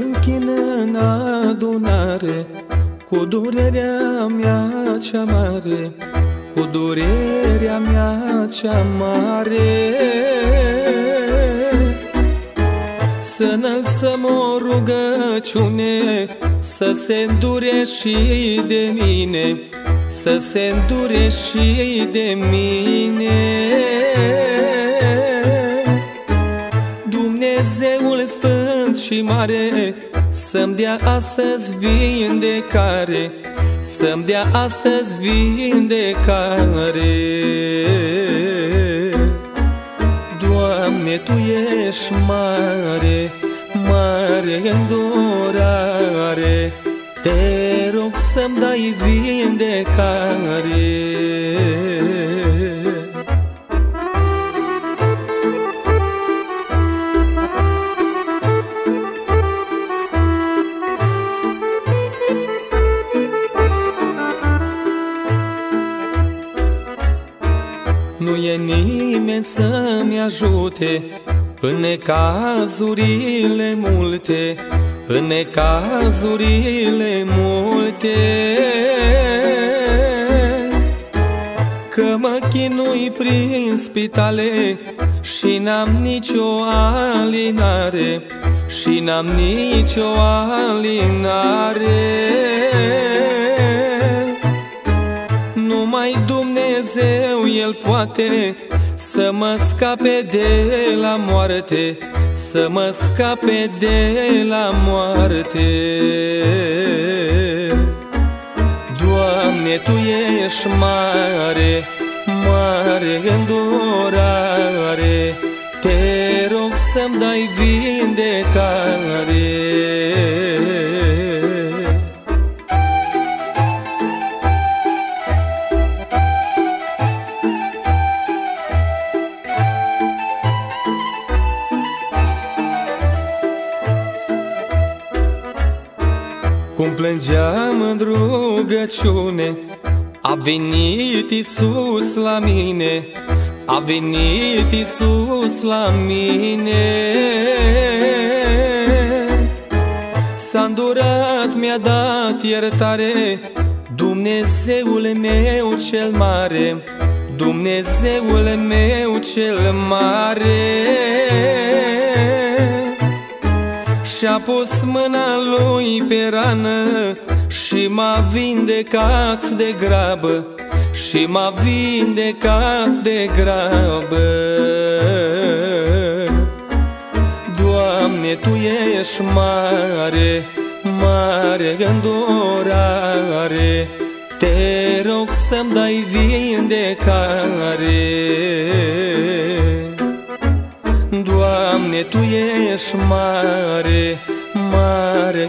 închin în adunare, cu durerea mea cea mare, cu durerea mea cea mare. Să înălțăm o rugăciune, să se îndure și de mine, să se îndure și de mine. Dumnezeul sfânt și mare, să-mi dea astăzi vindecare, să-mi dea astăzi vindecare. Doamne, Tu ești mare, mare îndurare, Te rog să-mi dai vindecare. Nu e nimeni să-mi ajute în necazurile multe, în necazurile multe. Că mă chinui prin spitale și n-am nicio alinare, și n-am nicio alinare. Numai Dumnezeu, El poate să mă scape de la moarte, să mă scape de la moarte. Doamne, Tu ești mare, mare îndurare, Te rog să-mi dai vindecare. Cum plângeam în rugăciune, a venit Iisus la mine, a venit Iisus la mine. S-a îndurat, mi-a dat iertare, Dumnezeul meu cel mare, Dumnezeul meu cel mare. Și-a pus mâna Lui pe rană și m-a vindecat de grabă, și m-a vindecat de grabă. Doamne, Tu ești mare, mare îndurare, Te rog să-mi dai vindecare. Doamne, Tu ești mare, mare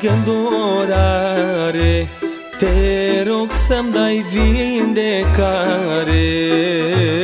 îndurare, Te rog să-mi dai vindecare.